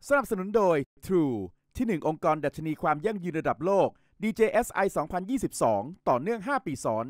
สนับสนุนโดย True ที่1องค์กรดัชนีความยั่งยืนระดับโลก DJSI 2022 ต่อเนื่อง5ปีซ้อน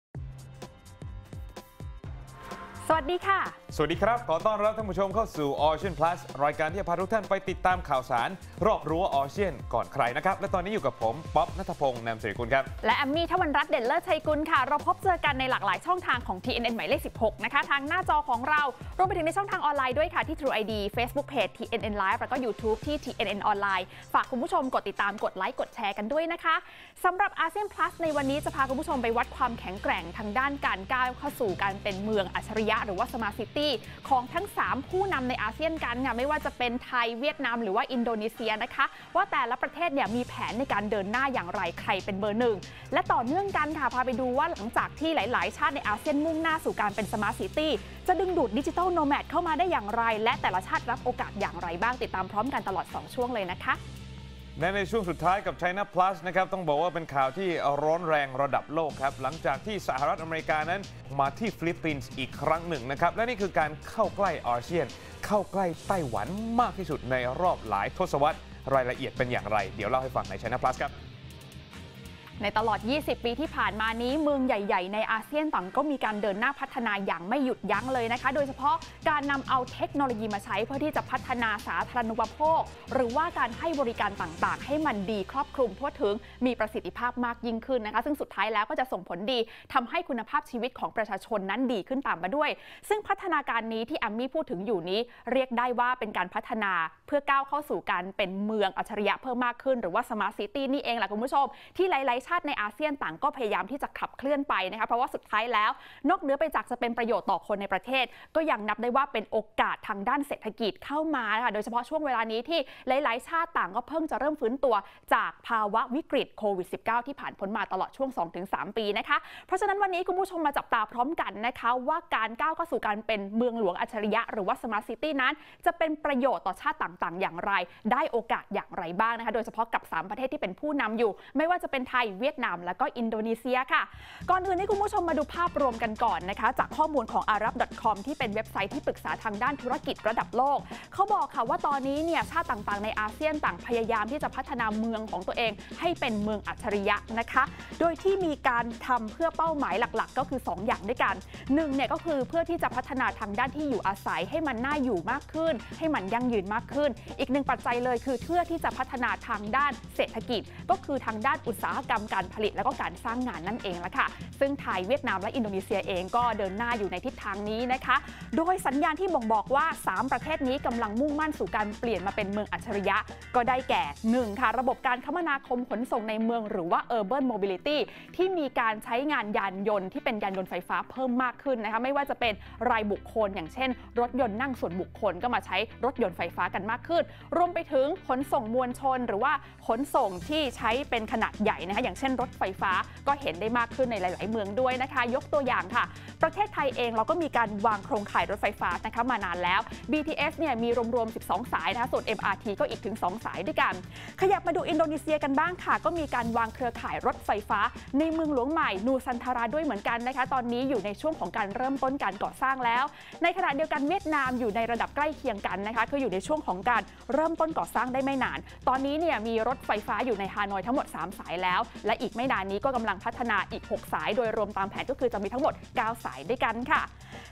สวัสดีค่ะสวัสดีครับขอต้อนรับท่านผู้ชมเข้าสู่ Ocean Plus รายการที่จะพาทุกท่านไปติดตามข่าวสารรอบรั้ว Ocean ก่อนใครนะครับและตอนนี้อยู่กับผมป๊อปณัฐพงษ์นามสิริกุลครับและแอมมี่ทวันรัตน์เด่นเลิศชัยกุลค่ะเราพบเจอกันในหลากหลายช่องทางของ TNN หมายเลข 16 นะคะทางหน้าจอของเรารวมไปถึงในช่องทางออนไลน์ด้วยค่ะที่ True ID Facebook Page TNN Live แล้วก็ YouTube ที่ TNN ออนไลน์ฝากคุณผู้ชมกดติดตามกดไลค์กดแชร์กันด้วยนะคะสำหรับ ASEAN Plus ในวันนี้จะพาคุณผู้ชมไปวัดความแข็งแกร่งทางด้านการก้าวเข้าสู่การเป็นเมืองอัจฉริยะหรือว่า Smart City ของทั้ง3ผู้นำในอาเซียนกันค่ะไม่ว่าจะเป็นไทยเวียดนามหรือว่าอินโดนีเซียนะคะว่าแต่ละประเทศเนี่ยมีแผนในการเดินหน้าอย่างไรใครเป็นเบอร์หนึ่งและต่อเนื่องกันค่ะพาไปดูว่าหลังจากที่หลายๆชาติในอาเซียนมุ่งหน้าสู่การเป็นสมาร์ทซิตี้จะดึงดูดดิจิทัลโนแมดเข้ามาได้อย่างไรและแต่ละชาติรับโอกาสอย่างไรบ้างติดตามพร้อมกันตลอด2ช่วงเลยนะคะในช่วงสุดท้ายกับ China Plus นะครับต้องบอกว่าเป็นข่าวที่ร้อนแรงระดับโลกครับหลังจากที่สหรัฐอเมริกานั้นมาที่ฟิลิปปินส์อีกครั้งหนึ่งนะครับและนี่คือการเข้าใกล้อาเซียนเข้าใกล้ไต้หวันมากที่สุดในรอบหลายทศวรรษรายละเอียดเป็นอย่างไรเดี๋ยวเล่าให้ฟังใน China Plus ครับในตลอด 20 ปีที่ผ่านมานี้เมืองใหญ่ๆในอาเซียนต่างก็มีการเดินหน้าพัฒนาอย่างไม่หยุดยั้งเลยนะคะโดยเฉพาะการนำเอาเทคโนโลยีมาใช้เพื่อที่จะพัฒนาสาธารณูปโภคหรือว่าการให้บริการต่างๆให้มันดีครอบคลุมทั่วถึงมีประสิทธิภาพมากยิ่งขึ้นนะคะซึ่งสุดท้ายแล้วก็จะส่งผลดีทำให้คุณภาพชีวิตของประชาชนนั้นดีขึ้นตามมาด้วยซึ่งพัฒนาการนี้ที่แอมมี่พูดถึงอยู่นี้เรียกได้ว่าเป็นการพัฒนาเพื่อก้าวเข้าสู่การเป็นเมืองอัจฉริยะเพิ่มมากขึ้นหรือว่า Smart City นี่เองแหละคุณผู้ชมที่หลายๆชาติในอาเซียนต่างก็พยายามที่จะขับเคลื่อนไปนะคะเพราะว่าสุดท้ายแล้วนอกเหนือไปจากจะเป็นประโยชน์ต่อคนในประเทศก็ยังนับได้ว่าเป็นโอกาสทางด้านเศรษฐกิจเข้ามาค่ะโดยเฉพาะช่วงเวลานี้ที่หลายๆชาติต่างก็เพิ่งจะเริ่มฟื้นตัวจากภาวะวิกฤตโควิด -19 ที่ผ่านพ้นมาตลอดช่วง 2-3 ปีนะคะเพราะฉะนั้นวันนี้คุณผู้ชมมาจับตาพร้อมกันนะคะว่าการก้าวเข้าสู่การเป็นเมืองหลวงอัจฉริยะหรือว่า Smart City นั้นจะเป็นประโยชน์ต่อชาติต่างๆอย่างไรได้โอกาสอย่างไรบ้างนะคะโดยเฉพาะกับ3ประเทศที่เป็นผู้นำอยู่ไม่ว่าจะเป็นไทยเวียดนามและก็อินโดนีเซียค่ะก่อนอื่นให้คุณผู้ชมมาดูภาพรวมกันก่อนนะคะจากข้อมูลของ arab.com ที่เป็นเว็บไซต์ที่ปรึกษาทางด้านธุรกิจระดับโลกเขาบอกค่ะว่าตอนนี้เนี่ยชาติต่างๆในอาเซียนต่างพยายามที่จะพัฒนาเมืองของตัวเองให้เป็นเมืองอัจฉริยะนะคะโดยที่มีการทำเพื่อเป้าหมายหลักๆก็คือ2อย่างด้วยกัน1เนี่ยก็คือเพื่อที่จะพัฒนาทางด้านที่อยู่อาศัยให้มันน่าอยู่มากขึ้นให้มันยั่งยืนมากขึ้นอีก1ปัจจัยเลยคือเพื่อที่จะพัฒนาทางด้านเศรษฐกิจก็คือทางด้านอุตสาหกรรมการผลิตและก็การสร้างงานนั่นเองละค่ะซึ่งไทยเวียดนามและอินโดนีเซียเองก็เดินหน้าอยู่ในทิศทางนี้นะคะโดยสัญญาณที่บ่งบอกว่า3ประเทศนี้กำลังมุ่งมั่นสู่การเปลี่ยนมาเป็นเมืองอัจฉริยะก็ได้แก่1ค่ะระบบการคมนาคมขนส่งในเมืองหรือว่า Urban Mobility ที่มีการใช้งานยานยนต์ที่เป็นยานยนต์ไฟฟ้าเพิ่มมากขึ้นนะคะไม่ว่าจะเป็นรายบุคคลอย่างเช่นรถยนต์นั่งส่วนบุคคลก็มาใช้รถยนต์ไฟฟ้ากันมากขึ้นรวมไปถึงขนส่งมวลชนหรือว่าขนส่งที่ใช้เป็นขนาดใหญ่นะคะอย่างเช่นรถไฟฟ้าก็เห็นได้มากขึ้นในหลายๆเมืองด้วยนะคะยกตัวอย่างค่ะประเทศไทยเองเราก็มีการวางโครงข่ายรถไฟฟ้านะคะมานานแล้ว BTS เนี่ยมีรวมๆ12สายนะคะส่วน MRT ก็อีกถึง2สายด้วยกันขยับมาดูอินโดนีเซียกันบ้างค่ะก็มีการวางเครือข่ายรถไฟฟ้าในเมืองหลวงใหม่นูซันทาราด้วยเหมือนกันนะคะตอนนี้อยู่ในช่วงของการเริ่มต้นการก่อสร้างแล้วในขณะเดียวกันเวียดนามอยู่ในระดับใกล้เคียงกันนะคะคืออยู่ในช่วงของการเริ่มต้นก่อสร้างได้ไม่นานตอนนี้เนี่ยมีรถไฟฟ้าอยู่ในฮานอยทั้งหมด3สายแล้วและอีกไม่นานนี้ก็กำลังพัฒนาอีก6สายโดยรวมตามแผนก็คือจะมีทั้งหมด9สายด้วยกันค่ะ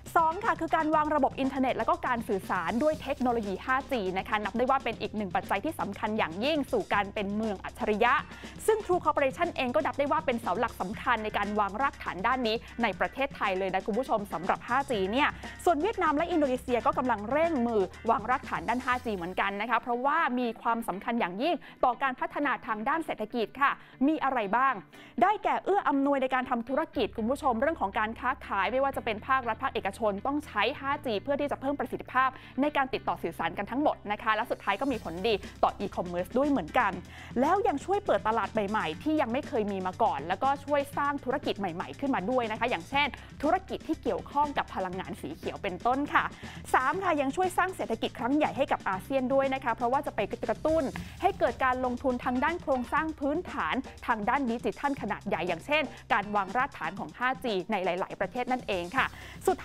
2ค่ะคือการวางระบบอินเทอร์เน็ตและก็การสื่อสารด้วยเทคโนโลยี 5G นะคะนับได้ว่าเป็นอีก1ปัจจัยที่สำคัญอย่างยิ่งสู่การเป็นเมืองอัจฉริยะซึ่ง True Corporation เองก็นับได้ว่าเป็นเสาหลักสำคัญในการวางรากฐานด้านนี้ในประเทศไทยเลยนะคุณผู้ชมสำหรับ 5G เนี่ยส่วนเวียดนามและอินโดนีเซียก็กำลังเร่งมือวางรากฐานด้าน 5G เหมือนกันนะคะเพราะว่ามีความสำคัญอย่างยิ่งต่อการพัฒนาทางด้านเศรษฐกิจค่ะมีอะไรบ้างได้แก่เอื้ออำนวยในการทำธุรกิจคุณผู้ชมเรื่องของการค้าขายไม่ว่าจะเป็นภาครัฐภาคเอกชนต้องใช้ 5G เพื่อที่จะเพิ่มประสิทธิภาพในการติดต่อสื่อสารกันทั้งหมดนะคะและสุดท้ายก็มีผลดีต่ออีคอมเมิร์ซด้วยเหมือนกันแล้วยังช่วยเปิดตลาดใหม่ๆที่ยังไม่เคยมีมาก่อนแล้วก็ช่วยสร้างธุรกิจใหม่ๆขึ้นมาด้วยนะคะอย่างเช่นธุรกิจที่เกี่ยวข้องกับพลังงานสีเขียวเป็นต้นค่ะ3ค่ะยังช่วยสร้างเศรษฐกิจครั้งใหญ่ให้กับอาเซียนด้วยนะคะเพราะว่าจะไปกระตุ้นให้เกิดการลงทุนทางด้านโครงสร้างพื้นฐานทางด้านดิจิทัลขนาดใหญ่อย่างเช่นการวางรากฐานของ 5G ในหลายๆประเทศนั่นเองค่ะสุดท้าย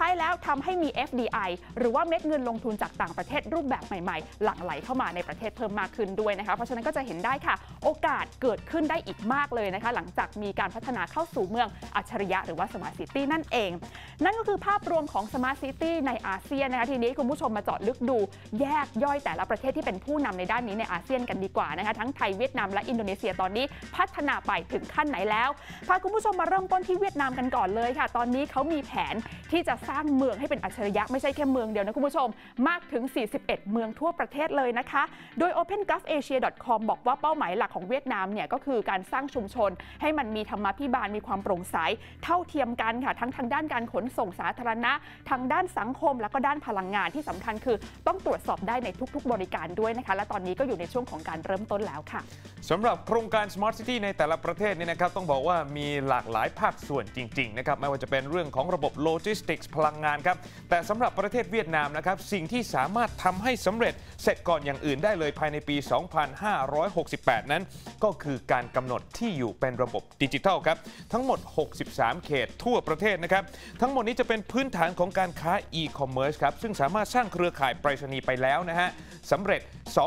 ช้แล้วทำให้มี FDI หรือว่าเม็ดเงินลงทุนจากต่างประเทศรูปแบบใหม่ๆหลั่งไหลเข้ามาในประเทศเพิ่มมากขึ้นด้วยนะคะเพราะฉะนั้นก็จะเห็นได้ค่ะโอกาสเกิดขึ้นได้อีกมากเลยนะคะหลังจากมีการพัฒนาเข้าสู่เมืองอัจฉริยะหรือว่า Smart City นั่นเองนั่นก็คือภาพรวมของ Smart City ในอาเซียนนะคะทีนี้คุณผู้ชมมาเจาะลึกดูแยกย่อยแต่ละประเทศที่เป็นผู้นำในด้านนี้ในอาเซียนกันดีกว่านะคะทั้งไทยเวียดนามและอินโดนีเซียตอนนี้พัฒนาไปถึงขั้นไหนแล้วพาคุณผู้ชมมาเริ่มต้นที่เวียดนามกันก่อนเลยค่ะตอนนี้เขามีแผนที่จะสร้างเมืองให้เป็นอัจฉริยะไม่ใช่แค่เมืองเดียวนะคุณผู้ชมมากถึง41เมืองทั่วประเทศเลยนะคะโดย OpenGovAsia.com บอกว่าเป้าหมายหลักของเวียดนามเนี่ยก็คือการสร้างชุมชนให้มันมีธรรมาภิบาลมีความโปร่งใสเท่าเทียมกันค่ะทั้งทางด้านการขนส่งสาธารณะทางด้านสังคมแล้วก็ด้านพลังงานที่สำคัญคือต้องตรวจสอบได้ในทุกๆบริการด้วยนะคะและตอนนี้ก็อยู่ในช่วงของการเริ่มต้นแล้วค่ะสำหรับโครงการ Smart City ในแต่ละประเทศนี่นะครับต้องบอกว่ามีหลากหลายภาคส่วนจริงๆนะครับไม่ว่าจะเป็นเรื่องของระบบโลจิสติกส์พลังงานครับแต่สำหรับประเทศเวียดนามนะครับสิ่งที่สามารถทำให้สำเร็จเสร็จก่อนอย่างอื่นได้เลยภายในปี 2568 นั้นก็คือการกำหนดที่อยู่เป็นระบบดิจิทัลครับทั้งหมด63เขตทั่วประเทศนะครับทั้งหมดนี้จะเป็นพื้นฐานของการค้า e-commerce ครับซึ่งสามารถสร้างเครือข่ายไปรษณีย์ไปแล้วนะฮะสำเร็จ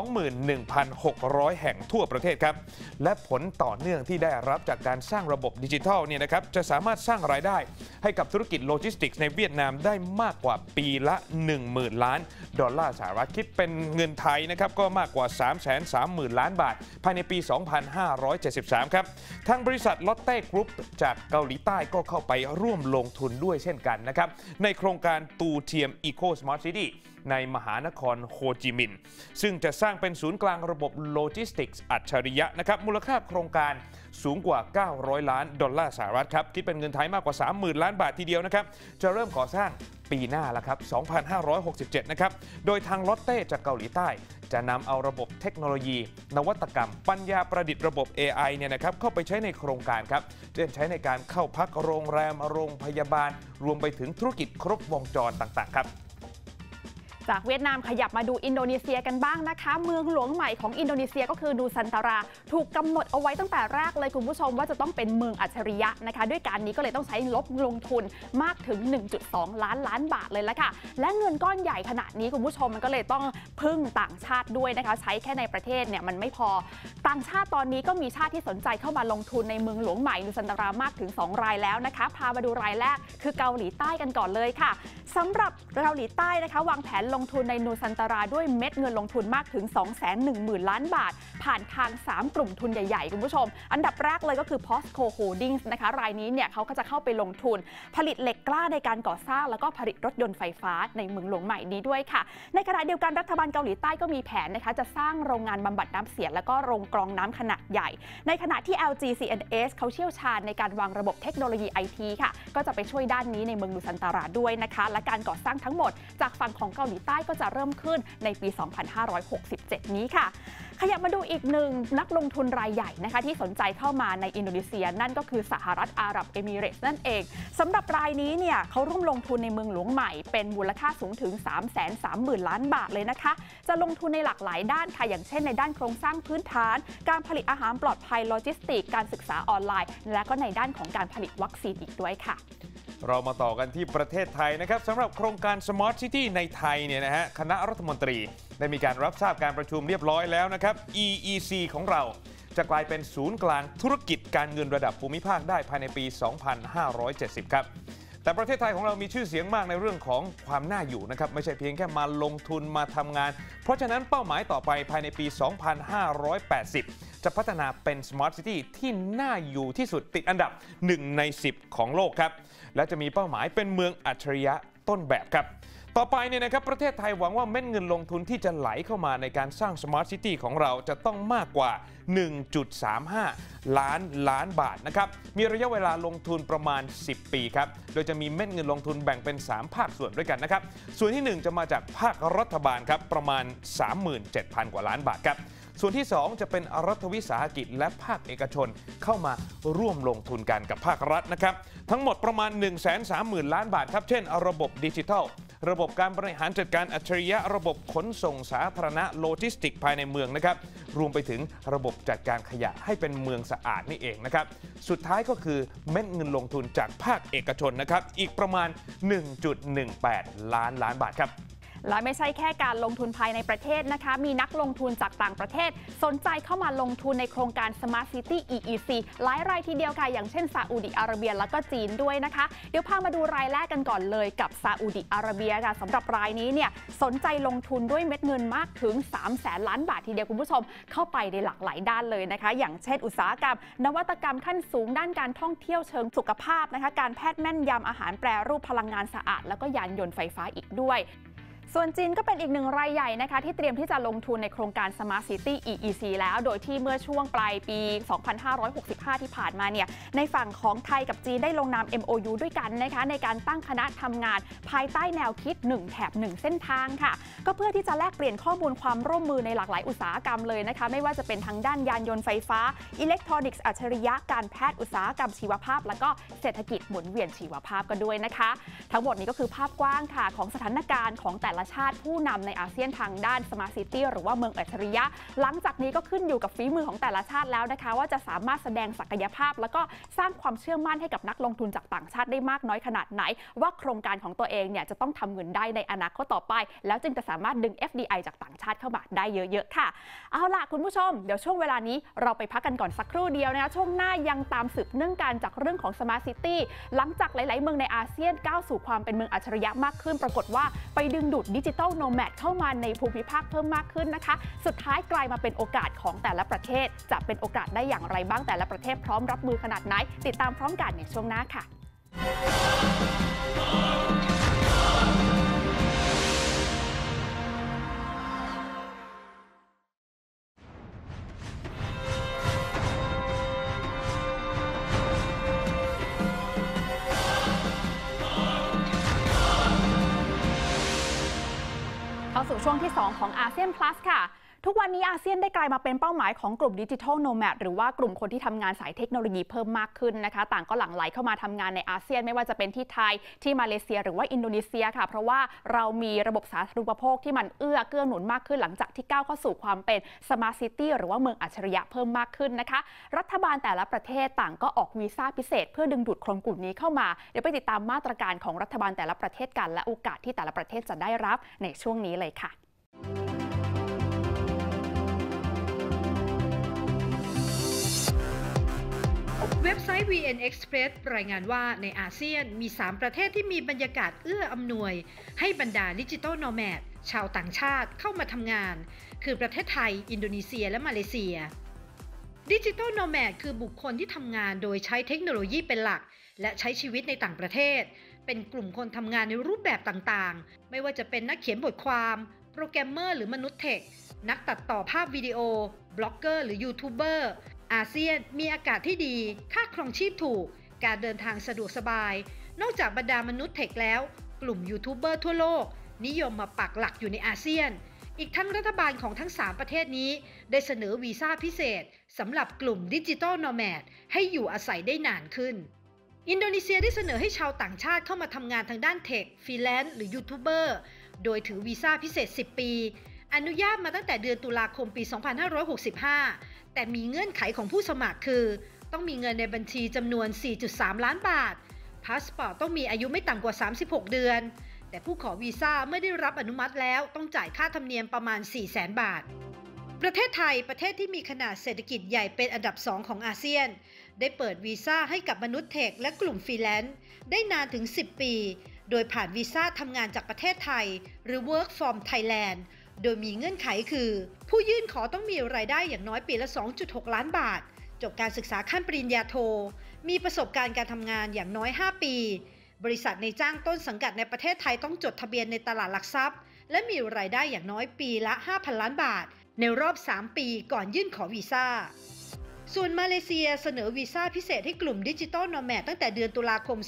21,600 แห่งทั่วประเทศครับและผลต่อเนื่องที่ได้รับจากการสร้างระบบดิจิทัลเนี่ยนะครับจะสามารถสร้างรายได้ให้กับธุรกิจโลจิสติกส์ในเวียดนามได้มากกว่าปีละ 10,000 ล้านดอลลาร์สหรัฐคิดเป็นเงินไทยนะครับก็มากกว่า 330,000 ล้านบาทภายในปี 2573 ครับทางบริษัทลอตเต้กรุ๊ปจากเกาหลีใต้ก็เข้าไปร่วมลงทุนด้วยเช่นกันนะครับในโครงการตูเทียม Eco Smart City ในมหานครโฮจิมินห์ซึ่งจะสร้างเป็นศูนย์กลางระบบโลจิสติกส์อัจฉริยะนะครับมูลค่าโครงการสูงกว่า900 ล้านดอลลาร์สหรัฐครับคิดเป็นเงินไทยมากกว่า 30,000 ล้านบาททีเดียวนะครับจะเริ่มก่อสร้างปีหน้าแล้วครับ 2567 นะครับโดยทางลอตเต้จากเกาหลีใต้จะนำเอาระบบเทคโนโลยีนวัตกรรมปัญญาประดิษฐ์ระบบ AI เนี่ยนะครับเข้าไปใช้ในโครงการครับเช่นใช้ในการเข้าพักโรงแรมโรงพยาบาลรวมไปถึงธุรกิจครบวงจรต่างๆครับจากเวียดนามขยับมาดูอินโดนีเซียกันบ้างนะคะเมืองหลวงใหม่ของอินโดนีเซียก็คือนูซันตาราถูกกำหนดเอาไว้ตั้งแต่แรกเลยคุณผู้ชมว่าจะต้องเป็นเมืองอัจฉริยะนะคะด้วยการนี้ก็เลยต้องใช้ลงทุนมากถึง 1.2 ล้านบาทเลยละค่ะและเงินก้อนใหญ่ขนาดนี้คุณผู้ชมมันก็เลยต้องพึ่งต่างชาติด้วยนะคะใช้แค่ในประเทศเนี่ยมันไม่พอต่างชาติตอนนี้ก็มีชาติที่สนใจเข้ามาลงทุนในเมืองหลวงใหม่นูซันตารามากถึง2รายแล้วนะคะพามาดูรายแรกคือเกาหลีใต้กันก่อนเลยค่ะสำหรับเกาหลีใต้นะคะวางแผนลงทุนในนูซันตาราด้วยเม็ดเงินลงทุนมากถึง 210,000 ล้านบาทผ่านทาง3กลุ่มทุนใหญ่ๆคุณผู้ชมอันดับแรกเลยก็คือ POSCO Holdings นะคะรายนี้เนี่ยเขาก็จะเข้าไปลงทุนผลิตเหล็กกล้าในการก่อสร้างแล้วก็ผลิตรถยนต์ไฟฟ้าในเมืองหลวงใหม่นี้ด้วยค่ะในขณะเดียวกันรัฐบาลเกาหลีใต้ก็มีแผนนะคะจะสร้างโรงงานบำบัดน้ำเสียแล้วก็โรงกรองน้ำขนาดใหญ่ในขณะที่ LG C&S เขาเชี่ยวชาญในการวางระบบเทคโนโลยี IT ค่ะก็จะไปช่วยด้านนี้ในเมืองนูซันตาราด้วยนะคะและการก่อสร้างทั้งหมดจากฝั่งของเกาหลีใต้ก็จะเริ่มขึ้นในปี 2567 นี้ค่ะขยับมาดูอีกหนึ่งนักลงทุนรายใหญ่นะคะที่สนใจเข้ามาในอินโดนีเซียนั่นก็คือสหรัฐอาหรับเอมิเรตส์นั่นเองสำหรับรายนี้เนี่ยเขาร่วมลงทุนในเมืองหลวงใหม่เป็นมูลค่าสูงถึง 330,000 ล้านบาทเลยนะคะจะลงทุนในหลากหลายด้านค่ะอย่างเช่นในด้านโครงสร้างพื้นฐานการผลิตอาหารปลอดภัยโลจิสติกการศึกษาออนไลน์และก็ในด้านของการผลิตวัคซีนอีกด้วยค่ะเรามาต่อกันที่ประเทศไทยนะครับสำหรับโครงการ Smart City ในไทยเนี่ยนะฮะคณะรัฐมนตรีได้มีการรับทราบการประชุมเรียบร้อยแล้วนะครับ EEC ของเราจะกลายเป็นศูนย์กลางธุรกิจการเงินระดับภูมิภาคได้ภายในปี 2570 ครับแต่ประเทศไทยของเรามีชื่อเสียงมากในเรื่องของความน่าอยู่นะครับไม่ใช่เพียงแค่มาลงทุนมาทำงานเพราะฉะนั้นเป้าหมายต่อไปภายในปี 2580 จะพัฒนาเป็น Smart City ที่น่าอยู่ที่สุดติดอันดับ1 ใน 10 ของโลกครับและจะมีเป้าหมายเป็นเมืองอัจฉริยะต้นแบบครับต่อไปเนี่ยนะครับประเทศไทยหวังว่าเม็ดเงินลงทุนที่จะไหลเข้ามาในการสร้าง Smart City ของเราจะต้องมากกว่า 1.35 ล้านบาทนะครับมีระยะเวลาลงทุนประมาณ10 ปีครับโดยจะมีเม็ดเงินลงทุนแบ่งเป็น3ภาคส่วนด้วยกันนะครับส่วนที่1จะมาจากภาครัฐบาลครับประมาณ 37,000 กว่าล้านบาทครับส่วนที่2จะเป็นรัฐวิสาหกิจและภาคเอกชนเข้ามาร่วมลงทุนกันกับภาครัฐนะครับทั้งหมดประมาณ 130,000 ล้านบาทครับเช่นระบบดิจิทัลระบบการบริหารจัดการอัจฉริยะระบบขนส่งสาธารณะโลจิสติกภายในเมืองนะครับรวมไปถึงระบบจัดการขยะให้เป็นเมืองสะอาดนี่เองนะครับสุดท้ายก็คือเม็ดเงินลงทุนจากภาคเอกชนนะครับอีกประมาณ 1.18 ล้านบาทครับและไม่ใช่แค่การลงทุนภายในประเทศนะคะมีนักลงทุนจากต่างประเทศสนใจเข้ามาลงทุนในโครงการ Smart City EEC หลายรายทีเดียวค่ะอย่างเช่นซาอุดิอาระเบียและก็จีนด้วยนะคะเดี๋ยวพามาดูรายแรกกันก่อนเลยกับซาอุดิอาระเบียค่ะสำหรับรายนี้เนี่ยสนใจลงทุนด้วยเม็ดเงินมากถึง 300,000 ล้านบาททีเดียวคุณผู้ชมเข้าไปในหลากหลายด้านเลยนะคะอย่างเช่นอุตสาหกรรมนวัตกรรมขั้นสูงด้านการท่องเที่ยวเชิงสุขภาพนะคะการแพทย์แม่นยำอาหารแปรรูปพลังงานสะอาดแล้วก็ยานยนต์ไฟฟ้าอีกด้วยส่วนจีนก็เป็นอีกหนึ่งรายใหญ่นะคะที่เตรียมที่จะลงทุนในโครงการ Smart City EEC แล้วโดยที่เมื่อช่วงปลายปี 2565 ที่ผ่านมาเนี่ยในฝั่งของไทยกับจีนได้ลงนาม MOU ด้วยกันนะคะในการตั้งคณะทำงานภายใต้แนวคิด1แถบ1เส้นทางค่ะก็เพื่อที่จะแลกเปลี่ยนข้อมูลความร่วมมือในหลากหลายอุตสาหกรรมเลยนะคะไม่ว่าจะเป็นทางด้านยานยนต์ไฟฟ้าอิเล็กทรอนิกส์อัจฉริยะการแพทย์อุตสาหกรรมชีวภาพแล้วก็เศรษฐกิจหมุนเวียนชีวภาพก็ด้วยนะคะทั้งหมดนี้ก็คือภาพกว้างค่ะของสถานการณ์ของแต่ละชาติผู้นำในอาเซียนทางด้าน Smart City หรือว่าเมืองอัจฉริยะหลังจากนี้ก็ขึ้นอยู่กับฝีมือของแต่ละชาติแล้วนะคะว่าจะสามารถแสดงศักยภาพแล้วก็สร้างความเชื่อมั่นให้กับนักลงทุนจากต่างชาติได้มากน้อยขนาดไหนว่าโครงการของตัวเองเนี่ยจะต้องทำเงินได้ในอนาคตต่อไปแล้วจึงจะสามารถดึง FDI จากต่างชาติเข้ามาได้เยอะๆค่ะเอาล่ะคุณผู้ชมเดี๋ยวช่วงเวลานี้เราไปพักกันก่อนสักครู่เดียวนะคะช่วงหน้ายังตามสืบเนื่องกันจากเรื่องของ Smart City หลังจากหลายๆเมืองในอาเซียนก้าวสู่ความเป็นเมืองอัจฉริยะมากขึ้นปรากฏว่าไปดึงดูดดิจิทัลโนแมดเข้ามาในภูมิภาคเพิ่มมากขึ้นนะคะสุดท้ายกลายมาเป็นโอกาสของแต่ละประเทศจะเป็นโอกาสได้อย่างไรบ้างแต่ละประเทศพร้อมรับมือขนาดไหนติดตามพร้อมกันในช่วงหน้าค่ะเข้าสู่ช่วงที่ 2 ของอาเซียน Plus ค่ะทุกวันนี้อาเซียนได้กลายมาเป็นเป้าหมายของกลุ่มดิจิทัลโนแมดหรือว่ากลุ่มคนที่ทำงานสายเทคโนโลยีเพิ่มมากขึ้นนะคะต่างก็หลั่งไหลเข้ามาทำงานในอาเซียนไม่ว่าจะเป็นที่ไทยที่มาเลเซียหรือว่าอินโดนีเซียค่ะเพราะว่าเรามีระบบสาธารณูปโภคที่มันเกื้อหนุนมากขึ้นหลังจากที่ก้าวเข้าสู่ความเป็น Smart City หรือว่าเมืองอัจฉริยะเพิ่มมากขึ้นนะคะรัฐบาลแต่ละประเทศต่างก็ออกวีซ่าพิเศษเพื่อดึงดูดคนกลุ่มนี้เข้ามาเดี๋ยวไปติดตามมาตรการของรัฐบาลแต่ละประเทศกันและโอกาสที่แต่ละประเทศจะได้รับในช่วงนี้เลยค่ะเว็บไซต์ VN Express รายงานว่าในอาเซียนมี 3 ประเทศที่มีบรรยากาศเอื้ออำนวยให้บรรดาดิจิทัลโนแมดชาวต่างชาติเข้ามาทำงานคือประเทศไทยอินโดนีเซียและมาเลเซียดิจิทัลโนแมดคือบุคคลที่ทำงานโดยใช้เทคโนโลยีเป็นหลักและใช้ชีวิตในต่างประเทศเป็นกลุ่มคนทำงานในรูปแบบต่างๆไม่ว่าจะเป็นนักเขียนบทความโปรแกรมเมอร์หรือมนุษย์เทคนักตัดต่อภาพวิดีโอบล็อกเกอร์หรือยูทูบเบอร์อาเซียนมีอากาศที่ดีค่าครองชีพถูกการเดินทางสะดวกสบายนอกจากบรรดามนุษย์เทคแล้วกลุ่มยูทูบเบอร์ทั่วโลกนิยมมาปักหลักอยู่ในอาเซียนอีกทั้งรัฐบาลของทั้ง3ประเทศนี้ได้เสนอวีซ่าพิเศษสำหรับกลุ่มดิจิทัลโนแมดให้อยู่อาศัยได้นานขึ้นอินโดนีเซียได้เสนอให้ชาวต่างชาติเข้ามาทำงานทางด้านเทคฟรีแลนซ์หรือยูทูบเบอร์โดยถือวีซ่าพิเศษ10 ปีอนุญาตมาตั้งแต่เดือนตุลาคมปี 2565 แต่มีเงื่อนไขของผู้สมัครคือต้องมีเงินในบัญชีจำนวน 4.3 ล้านบาทพาสปอร์ตต้องมีอายุไม่ต่ำกว่า36 เดือนแต่ผู้ขอวีซ่าเมื่อได้รับอนุมัติแล้วต้องจ่ายค่าธรรมเนียมประมาณ 400,000 บาทประเทศไทยประเทศที่มีขนาดเศรษฐกิจใหญ่เป็นอันดับ 2 ของอาเซียนได้เปิดวีซ่าให้กับมนุษย์เทคและกลุ่มฟรีแลนซ์ได้นานถึง 10 ปีโดยผ่านวีซ่าทำงานจากประเทศไทยหรือ Work from Thailandโดยมีเงื่อนไขคือผู้ยื่นขอต้องมีรายได้อย่างน้อยปีละ 2.6 ล้านบาทจบการศึกษาขั้นปริญญาโทมีประสบการณ์การทำงานอย่างน้อย5 ปีบริษัทในจ้างต้นสังกัดในประเทศไทยต้องจดทะเบียนในตลาดหลักทรัพย์และมีรายได้อย่างน้อยปีละ 5,000 ล้านบาทในรอบ3 ปีก่อนยื่นขอวีซ่าส่วนมาเลเซียเสนอวีซ่าพิเศษให้กลุ่มดิจิทัลโนแมดตั้งแต่เดือนตุลาคม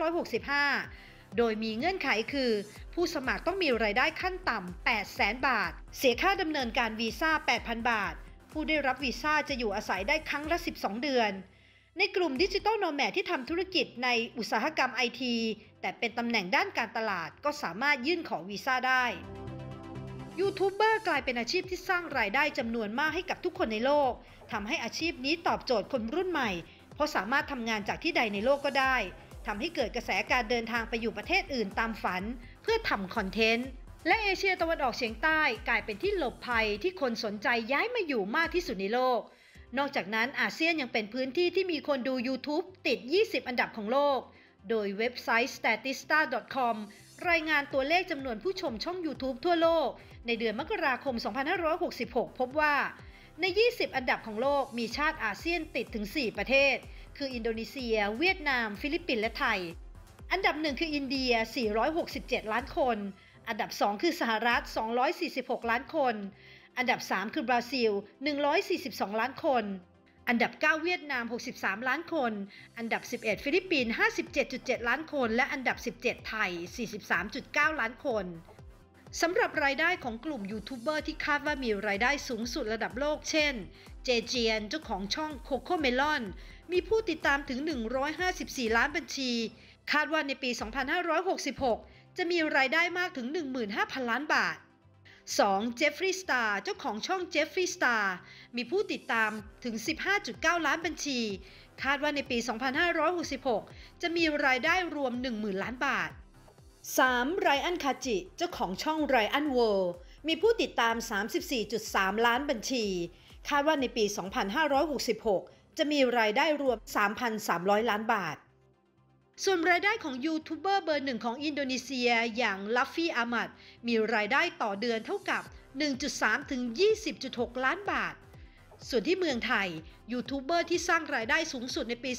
2565 โดยมีเงื่อนไขคือผู้สมัครต้องมีรายได้ขั้นต่ำ 800,000 บาทเสียค่าดำเนินการวีซ่า 8,000 บาทผู้ได้รับวีซ่าจะอยู่อาศัยได้ครั้งละ 12 เดือนในกลุ่มดิจิทัลโนแมดที่ทำธุรกิจในอุตสาหกรรม IT แต่เป็นตำแหน่งด้านการตลาดก็สามารถยื่นขอวีซ่าได้ยูทูบเบอร์กลายเป็นอาชีพที่สร้างรายได้จำนวนมากให้กับทุกคนในโลกทำให้อาชีพนี้ตอบโจทย์คนรุ่นใหม่เพราะสามารถทำงานจากที่ใดในโลกก็ได้ทำให้เกิดกระแสการเดินทางไปอยู่ประเทศอื่นตามฝันเพื่อทำคอนเทนต์และเอเชียตะวันออกเฉียงใต้กลายเป็นที่หลบภัยที่คนสนใจย้ายมาอยู่มากที่สุดในโลกนอกจากนั้นอาเซียนยังเป็นพื้นที่ที่มีคนดู YouTube ติด 20 อันดับของโลกโดยเว็บไซต์ statista.com รายงานตัวเลขจำนวนผู้ชมช่อง YouTube ทั่วโลกในเดือนมกราคม 2566 พบว่าใน 20 อันดับของโลกมีชาติอาเซียนติดถึง 4 ประเทศคืออินโดนีเซียเวียดนามฟิลิปปินส์และไทยอันดับ 1 คืออินเดีย 467 ล้านคนอันดับ 2 คือสหรัฐ 246 ล้านคนอันดับ 3 คือบราซิล 142 ล้านคนอันดับ 9 เวียดนาม 63 ล้านคนอันดับ 11 ฟิลิปปินส์ 57.7 ล้านคนและอันดับ 17 ไทย 43.9 ล้านคนสำหรับรายได้ของกลุ่มยูทูบเบอร์ที่คาดว่ามีรายได้สูงสุดระดับโลกเช่นเจเจียนเจ้าของช่องโคโค่เมลอนมีผู้ติดตามถึง154ล้านบัญชีคาดว่าในปี 2566 จะมีรายได้มากถึง 15,000 ล้านบาท 2. เจฟฟรีย์สตาร์เจ้าของช่องเจฟฟรีย์สตาร์มีผู้ติดตามถึง 15.9 ล้านบัญชีคาดว่าในปี 2566 จะมีรายได้รวม 10,000 ล้านบาท 3. ไรอันคาจิเจ้าของช่องไรอันเวิลด์มีผู้ติดตาม 34.3 ล้านบัญชีคาดว่าในปี 2566 จะมีรายได้รวม 3,300 ล้านบาทส่วนรายได้ของยูทูบเบอร์เบอร์หนึ่งของอินโดนีเซียอย่างลัฟฟี่อามัดมีรายได้ต่อเดือนเท่ากับ 1.3 ถึง 20.6 ล้านบาทส่วนที่เมืองไทยยูทูบเบอร์ที่สร้างรายได้สูงสุดในปี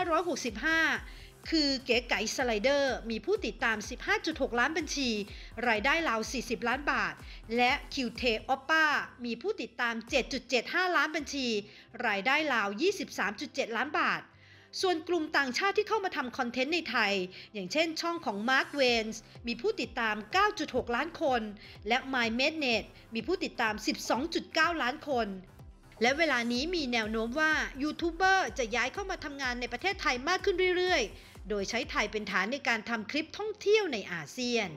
2565 คือเก๋ไก๋สไลเดอร์มีผู้ติดตาม 15.6 ล้านบัญชีรายได้ราว 40 ล้านบาทและคิวเทออปป้ามีผู้ติดตาม 7.75 ล้านบัญชีรายได้ราว 23.7 ล้านบาทส่วนกลุ่มต่างชาติที่เข้ามาทำคอนเทนต์ในไทยอย่างเช่นช่องของมาร์คเวนส์มีผู้ติดตาม 9.6 ล้านคนและ MyMedNet มีผู้ติดตาม 12.9 ล้านคนและเวลานี้มีแนวโน้มว่ายูทูบเบอร์จะย้ายเข้ามาทำงานในประเทศไทยมากขึ้นเรื่อยๆโดยใช้ไทยเป็นฐานในการทำคลิปท่องเที่ยวในอาเซียน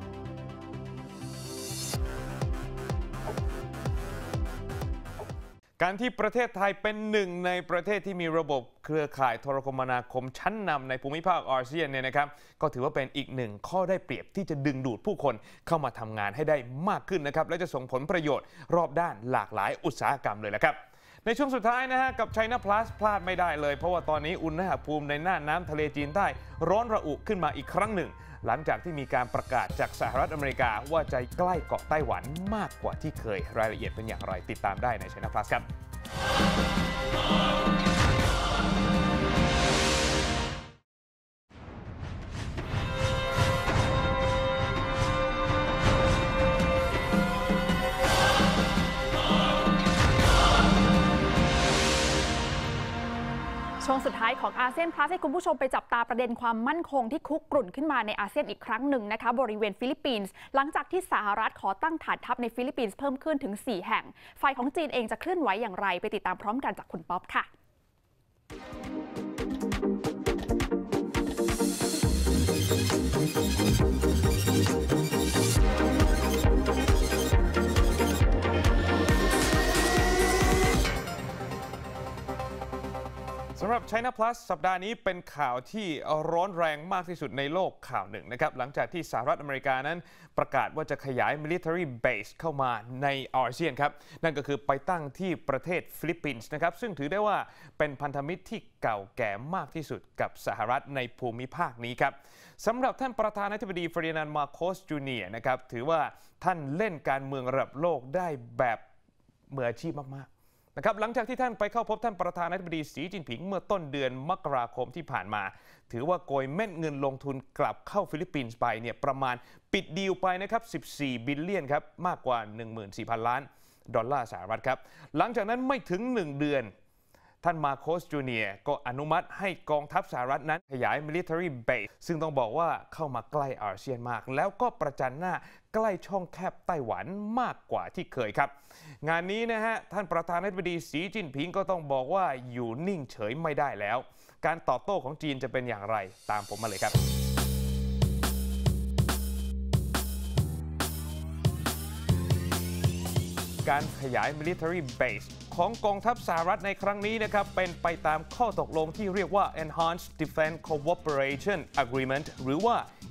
การที่ประเทศไทยเป็นหนึ่งในประเทศที่มีระบบเครือข่ายโทรคมนาคมชั้นนำในภูมิภาคอาเซียนเนี่ยนะครับก็ถือว่าเป็นอีกหนึ่งข้อได้เปรียบที่จะดึงดูดผู้คนเข้ามาทำงานให้ได้มากขึ้นนะครับและจะส่งผลประโยชน์รอบด้านหลากหลายอุตสาหกรรมเลยแหละครับในช่วงสุดท้ายนะฮะกับ China Plus พลาดไม่ได้เลยเพราะว่าตอนนี้อุณหภูมิในน่านน้ำทะเลจีนใต้ร้อนระอุขึ้นมาอีกครั้งหนึ่งหลังจากที่มีการประกาศจากสหรัฐอเมริกาว่าจะใกล้เกาะไต้หวันมากกว่าที่เคยรายละเอียดเป็นอย่างไรติดตามได้ใน China Plus ครับช่วงสุดท้ายของอาเซียนพลัสให้คุณผู้ชมไปจับตาประเด็นความมั่นคงที่คุกรุ่นขึ้นมาในอาเซียนอีกครั้งหนึ่งนะคะบริเวณฟิลิปปินส์หลังจากที่สหรัฐขอตั้งฐานทัพในฟิลิปปินส์เพิ่มขึ้นถึง 4 แห่งฝ่ายของจีนเองจะเคลื่อนไหวอย่างไรไปติดตามพร้อมกันจากคุณป๊อปค่ะสำหรับ China Plus สัปดาห์นี้เป็นข่าวที่ร้อนแรงมากที่สุดในโลกข่าวหนึ่งนะครับหลังจากที่สหรัฐอเมริกานั้นประกาศว่าจะขยาย military base เข้ามาในอาเซียนครับนั่นก็คือไปตั้งที่ประเทศฟิลิปปินส์นะครับซึ่งถือได้ว่าเป็นพันธมิตรที่เก่าแก่มากที่สุดกับสหรัฐในภูมิภาคนี้ครับสำหรับท่านประธานาธิบดีเฟอร์ดินานด์ มาโคส จูเนียร์นะครับถือว่าท่านเล่นการเมืองระดับโลกได้แบบมืออาชีพมากนะครับหลังจากที่ท่านไปเข้าพบท่านประธานาธิบดีสีจิ้นผิงเมื่อต้นเดือนมกราคมที่ผ่านมาถือว่าโกยเม็ดเงินลงทุนกลับเข้าฟิลิปปินส์ไปเนี่ยประมาณปิดดีลไปนะครับ14 บิลเลียนครับมากกว่า 14,000 ล้านดอลลาร์สหรัฐครับหลังจากนั้นไม่ถึง1 เดือนท่านมาโคส จูเนียร์ก็อนุมัติให้กองทัพสหรัฐนั้นขยาย military base ซึ่งต้องบอกว่าเข้ามาใกล้อาเซียนมากแล้วก็ประจันหน้าใกล้ช่องแคบไต้หวันมากกว่าที่เคยครับงานนี้นะฮะท่านประธานาธิบดีสีจิ้นผิงก็ต้องบอกว่าอยู่นิ่งเฉยไม่ได้แล้วการตอบโต้ของจีนจะเป็นอย่างไรตามผมมาเลยครับการขยาย military base ของกองทัพสหรัฐในครั้งนี้นะครับเป็นไปตามข้อตกลงที่เรียกว่า Enhanced Defense Cooperation Agreement หรือว่า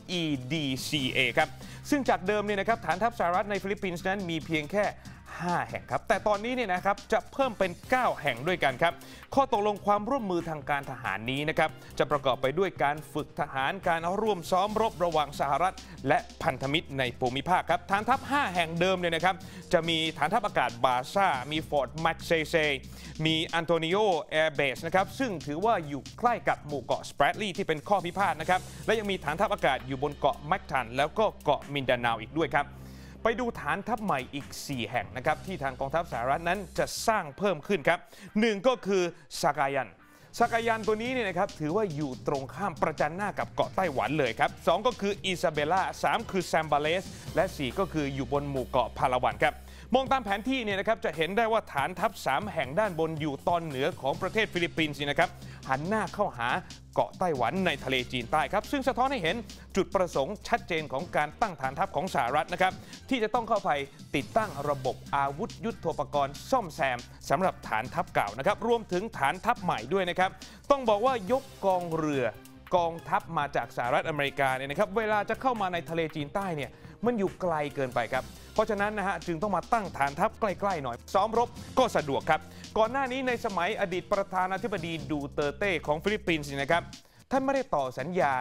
EDCA ครับซึ่งจากเดิมเนี่ยนะครับฐานทัพสหรัฐในฟิลิปปินส์นั้นมีเพียงแค่5 แห่งครับแต่ตอนนี้เนี่ยนะครับจะเพิ่มเป็น9 แห่งด้วยกันครับข้อตกลงความร่วมมือทางการทหารนี้นะครับจะประกอบไปด้วยการฝึกทหารการร่วมซ้อมรบระหว่างสหรัฐและพันธมิตรในภูมิภาคครับฐานทัพ5 แห่งเดิมเนี่ยนะครับจะมีฐานทัพอากาศบาซ่ามีฟอร์ตแม็กเซเซมีอันโตนิโอแอร์เบสนะครับซึ่งถือว่าอยู่ใกล้กับหมู่เกาะสเปรดลีย์ที่เป็นข้อพิพาทนะครับและยังมีฐานทัพอากาศอยู่บนเกาะแมกทันแล้วก็เกาะมินดาเนาอีกด้วยครับไปดูฐานทัพใหม่อีก4 แห่งนะครับที่ทางกองทัพสหรัฐนั้นจะสร้างเพิ่มขึ้นครับ1ก็คือซากายันตัวนี้เนี่ยนะครับถือว่าอยู่ตรงข้ามประจันหน้ากับเกาะไต้หวันเลยครับ2ก็คืออิซาเบล่า3คือแซมบาเลสและ4ก็คืออยู่บนหมู่เกาะพาลาวันครับมองตามแผนที่เนี่ยนะครับจะเห็นได้ว่าฐานทัพ3 แห่งด้านบนอยู่ตอนเหนือของประเทศฟิลิปปินส์นะครับหันหน้าเข้าหาเกาะไต้หวันในทะเลจีนใต้ครับซึ่งสะท้อนให้เห็นจุดประสงค์ชัดเจนของการตั้งฐานทัพของสหรัฐนะครับที่จะต้องเข้าไปติดตั้งระบบอาวุธยุทโธปกรณ์ซ่อมแซมสำหรับฐานทัพเก่านะครับรวมถึงฐานทัพใหม่ด้วยนะครับต้องบอกว่ายกกองเรือกองทัพมาจากสหรัฐอเมริกาเนี่ยนะครับเวลาจะเข้ามาในทะเลจีนใต้เนี่ยมันอยู่ไกลเกินไปครับเพราะฉะนั้นนะฮะจึงต้องมาตั้งฐานทัพใกล้ๆหน่อยซ้อมรบก็สะดวกครับก่อนหน้านี้ในสมัยอดีตประธานาธิบดีดูเตอร์เต้ของฟิลิปปินส์นะครับท่านไม่ได้ต่อสัญญา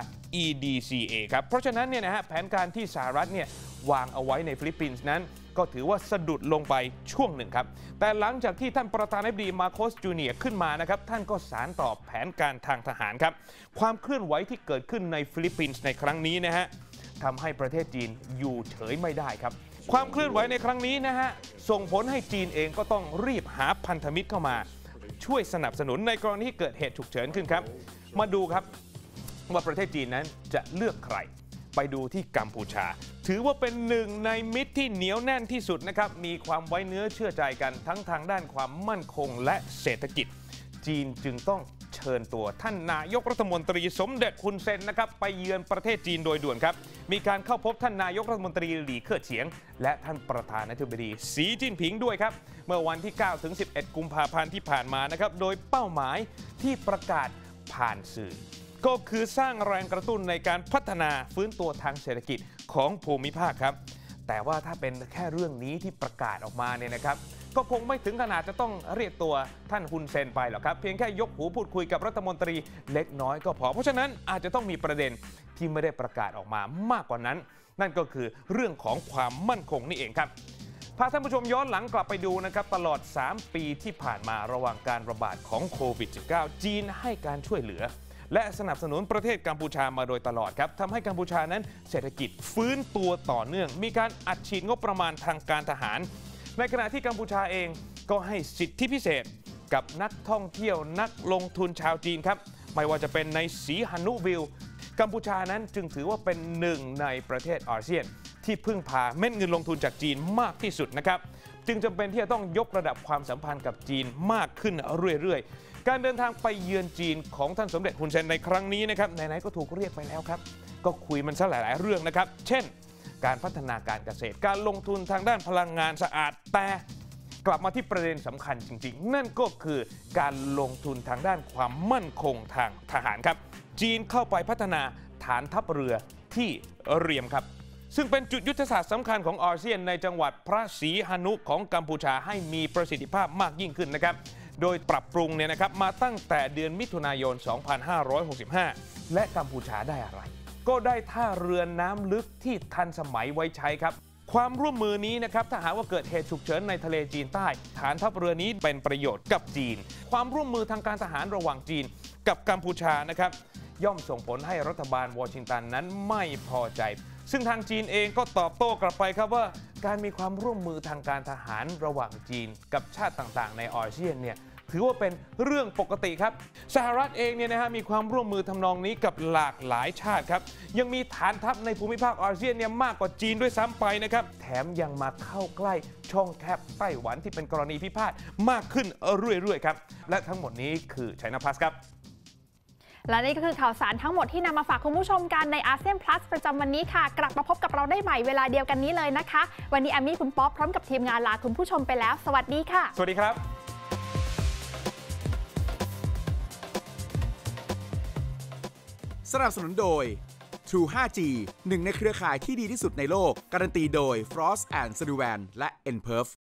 EDCA ครับเพราะฉะนั้นเนี่ยนะฮะแผนการที่สหรัฐเนี่ยวางเอาไว้ในฟิลิปปินส์นั้นก็ถือว่าสะดุดลงไปช่วงหนึ่งครับแต่หลังจากที่ท่านประธานาธิบดีมาโคสจูเนียร์ขึ้นมานะครับท่านก็สานต่อแผนการทางทหารครับความเคลื่อนไหวที่เกิดขึ้นในฟิลิปปินส์ในครั้งนี้นะฮะทำให้ประเทศจีนอยู่เฉยไม่ได้ครับความเคลื่อนไหวในครั้งนี้นะฮะส่งผลให้จีนเองก็ต้องรีบหาพันธมิตรเข้ามาช่วยสนับสนุนในกรณีที่เกิดเหตุฉุกเฉินขึ้นครับมาดูครับว่าประเทศจีนนั้นจะเลือกใครไปดูที่กัมพูชาถือว่าเป็นหนึ่งในมิตรที่เหนียวแน่นที่สุดนะครับมีความไว้เนื้อเชื่อใจกันทั้งทางด้านความมั่นคงและเศรษฐกิจจีนจึงต้องเชิญตัวท่านนายกรัฐมนตรีสมเด็จฮุนเซนนะครับไปเยือนประเทศจีนโดยด่วนครับมีการเข้าพบท่านนายกรัฐมนตรีหลี่เค่อเฉียงและท่านประธานาธิบดีสีจิ้นผิงด้วยครับเมื่อวันที่9 ถึง 11 กุมภาพันธ์ที่ผ่านมานะครับโดยเป้าหมายที่ประกาศผ่านสื่อก็คือสร้างแรงกระตุ้นในการพัฒนาฟื้นตัวทางเศรษฐกิจของภูมิภาคครับแต่ว่าถ้าเป็นแค่เรื่องนี้ที่ประกาศออกมาเนี่ยนะครับก็คงไม่ถึงขนาดจะต้องเรียกตัวท่านฮุนเซนไปหรอกครับเพียงแค่ยกหูพูดคุยกับรัฐมนตรีเล็กน้อยก็พอเพราะฉะนั้นอาจจะต้องมีประเด็นที่ไม่ได้ประกาศออกมามากกว่านั้นนั่นก็คือเรื่องของความมั่นคงนี่เองครับพาท่านผู้ชมย้อนหลังกลับไปดูนะครับตลอด3 ปีที่ผ่านมาระหว่างการระบาดของโควิด -19 จีนให้การช่วยเหลือและสนับสนุนประเทศกัมพูชามาโดยตลอดครับทำให้กัมพูชานั้นเศรษฐกิจฟื้นตัวต่อเนื่องมีการอัดฉีดงบประมาณทางการทหารในขณะที่กัมพูชาเองก็ให้สิทธิพิเศษกับนักท่องเที่ยวนักลงทุนชาวจีนครับไม่ว่าจะเป็นในสีหนุวิลกัมพูชานั้นจึงถือว่าเป็นหนึ่งในประเทศอาเซียนที่พึ่งพาเม็ดเงินลงทุนจากจีนมากที่สุดนะครับจึงจำเป็นที่จะต้องยกระดับความสัมพันธ์กับจีนมากขึ้นเรื่อยๆการเดินทางไปเยือนจีนของท่านสมเด็จฮุนเซนในครั้งนี้นะครับไหนๆก็ถูกเรียกไปแล้วครับก็คุยมันซะหลายๆเรื่องนะครับเช่นการพัฒนาการเกษตรการลงทุนทางด้านพลังงานสะอาดแต่กลับมาที่ประเด็นสำคัญจริงๆนั่นก็คือการลงทุนทางด้านความมั่นคงทางทหารครับจีนเข้าไปพัฒนาฐานทัพเรือที่เรียมครับซึ่งเป็นจุดยุทธศาสตร์สำคัญของอาเซียนในจังหวัดพระศรีหนุของกัมพูชาให้มีประสิทธิภาพมากยิ่งขึ้นนะครับโดยปรับปรุงเนี่ยนะครับมาตั้งแต่เดือนมิถุนายน 2565 และกัมพูชาได้อะไรก็ได้ท่าเรือน้ำลึกที่ทันสมัยไว้ใช้ครับความร่วมมือนี้นะครับถ้าหากว่าเกิดเหตุฉุกเฉินในทะเลจีนใต้ฐานทัพเรือนี้เป็นประโยชน์กับจีนความร่วมมือทางการทหารระหว่างจีนกับกัมพูชานะครับย่อมส่งผลให้รัฐบาลวอชิงตันนั้นไม่พอใจซึ่งทางจีนเองก็ตอบโต้กลับไปครับว่าการมีความร่วมมือทางการทหารระหว่างจีนกับชาติต่างๆในอาเซียนเนี่ยถือว่าเป็นเรื่องปกติครับสหรัฐเองเนี่ยนะฮะมีความร่วมมือทำนองนี้กับหลากหลายชาติครับยังมีฐานทัพในภูมิภาคอาเซียนเนี่ยมากกว่าจีนด้วยซ้ำไปนะครับแถมยังมาเข้าใกล้ช่องแคบไต้หวันที่เป็นกรณีพิพาทมากขึ้นเรื่อยๆครับและทั้งหมดนี้คือ China Plus ครับและนี่ก็คือข่าวสารทั้งหมดที่นำมาฝากคุณผู้ชมกันในอาเซียน Plus ประจำวันนี้ค่ะกลับมาพบกับเราได้ใหม่เวลาเดียวกันนี้เลยนะคะวันนี้แอมมี่คุณป๊อปพร้อมกับทีมงานลาคุณผู้ชมไปแล้วสวัสดีค่ะสวัสดีครับสนับสนุนโดย True 5G หนึ่งในเครือข่ายที่ดีที่สุดในโลกการันตีโดย Frost & Sullivan และ Nperf